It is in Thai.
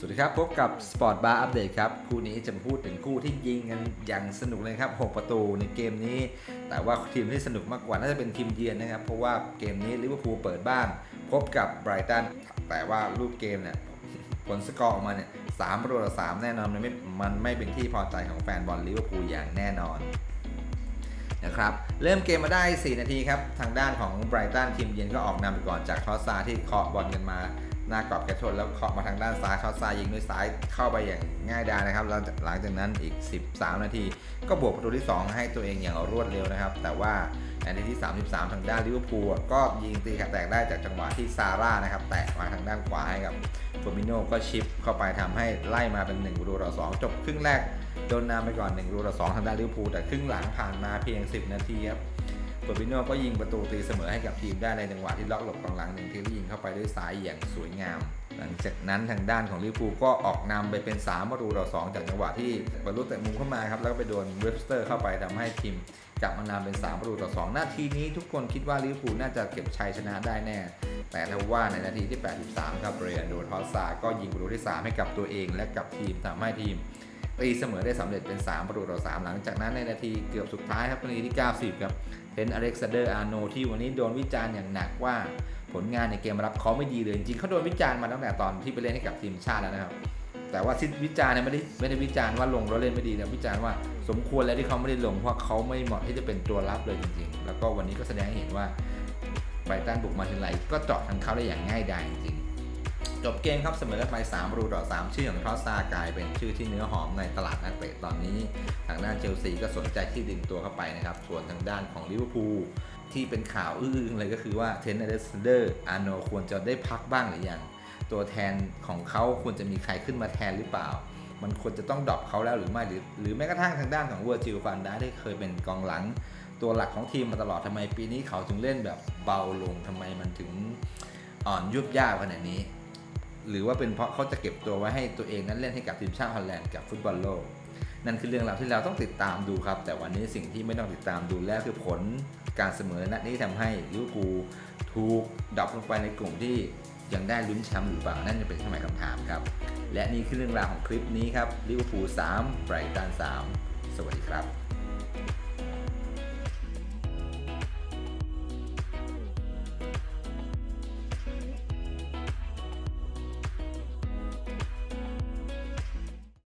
สวัสดีครับพบกับสปอร์ตบาร์อัปเดตครับคู่นี้จะพูดถึงคู่ที่ยิงกันอย่างสนุกเลยครับ6ประตูในเกมนี้แต่ว่าทีมที่สนุกมากกว่าน่าจะเป็นทีมเยือนนะครับเพราะว่าเกมนี้ลิเวอร์พูลเปิดบ้านพบกับไบรตันแต่ว่ารูปเกมเนี่ยผลสกอร์ออกมาเนี่ย3-3แน่นอนมันไม่เป็นที่พอใจของแฟนบอลลิเวอร์พูลอย่างแน่นอนนะครับเริ่มเกมมาได้4นาทีครับทางด้านของไบรตันทีมเยือนก็ออกนำไปก่อนจากทอสซาที่เคาะบอลกันมาหน้ากรอบแกะชนแล้วเคาะมาทางด้านซ้ายทอสซายิงด้วยซ้ายเข้าไปอย่างง่ายดายนะครับหลังจากนั้นอีก13นาทีก็บวกประตูที่2ให้ตัวเองอย่างรวดเร็วนะครับแต่ว่าในนาทีที่33ทางด้านลิเวอร์พูลก็ยิงตีขาแตกได้จากจังหวะที่ซาร่านะครับแตะมาทางด้านขวาให้กับเฟอร์มิโน่ก็ชิปเข้าไปทำให้ไล่มาเป็น1-2จบครึ่งแรกโดนนำไปก่อน1-2ทางด้านลิเวอร์พูลแต่ครึ่งหลังผ่านมาเพียง10นาทีครับเฟอร์มิโน่ก็ยิงประตูตีเสมอให้กับทีมได้ในจังหวะที่ล็อกหลบกองหลัง1ทียิงเข้าไปด้วยซ้ายอย่างสวยงามหลังจากนั้นทางด้านของลิเวอร์พูลก็ออกนำไปเป็น3-2จากจังหวะที่บอลลูนเตะมุมเข้ามาครับแล้วก็ไปโดนเว็บสเตอร์เข้าไปทำให้ทีมกลับมานำเป็น3-2นาทีนี้ทุกคนคิดว่าลิเวอร์พูลน่าจะเก็บชัยชนะได้แน่แต่ถ้าว่าในนาทีที่83ครับเรียนโดทอสซาก็ยิงประตูที่3ให้กับตัวเองและกับทีมทำให้ทีมตีเสมอได้สำเร็จเป็น3-3หลังจากนั้นในนาทีเกือบสุดท้ายครับนาทีที่90ครับเทนอเล็กซานเดอร์อาร์โนที่วันนี้โดนวิจารณ์อย่างหนักว่าผลงานในเกมรับเขาไม่ดีเลยจริงๆเขาโดนวิจารณ์มาตั้งแต่ตอนที่ไปเล่นให้กับทีมชาติแล้วนะครับแต่ว่าวิจารณ์เนี่ยไม่ได้วิจารณ์ว่าลงแล้วเล่นไม่ดีแต่วิจารณ์ว่าสมควรแล้วที่เขาไม่ได้ลงเพราะเขาไม่เหมาะที่จะเป็นตัวรับเลยจริงๆแล้วก็วันนี้ก็แสดงให้เห็นว่าไบรตันบุกมาทีไรก็เจาะทางเขาได้อย่างง่ายดายจริงจบเกมครับเสมอกันไป3-3ชื่อของทอสซากลายเป็นชื่อที่เนื้อหอมในตลาดนักเตะตอนนี้ทางด้านเชลซีก็สนใจที่ดึงตัวเข้าไปนะครับส่วนทางด้านของลิเวอร์พูลที่เป็นข่าวอื้อเลยก็คือว่าเทนอเล็กซานเดอร์อาร์โนควรจะได้พักบ้างหรือยังตัวแทนของเขาควรจะมีใครขึ้นมาแทนหรือเปล่ามันควรจะต้องดรอปเขาแล้วหรือไม่หรือแม้กระทั่งทางด้านของเวอร์จิล ฟันดาที่เคยเป็นกองหลังตัวหลักของทีมมาตลอดทำไมปีนี้เขาถึงเล่นแบบเบาลงทำไมมันถึงอ่อนยุบย่าขนาดนี้หรือว่าเป็นเพราะเขาจะเก็บตัวไว้ให้ตัวเองนั้นเล่นให้กับทีมชาติฮอลแลนด์กับฟุตบอลโลกนั่นคือเรื่องราวที่เราต้องติดตามดูครับแต่วันนี้สิ่งที่ไม่ต้องติดตามดูแล้วคือผลการเสมอนัดนี้ทำให้ลิเวอร์พูลถูกดรอปลงไปในกลุ่มที่ยังได้ลุ้นแชมป์หรือเปล่านั่นจะเป็นคำถามครับและนี่คือเรื่องราวของคลิปนี้ครับลิเวอร์พูล3ไบรตัน3สวัสดีครับ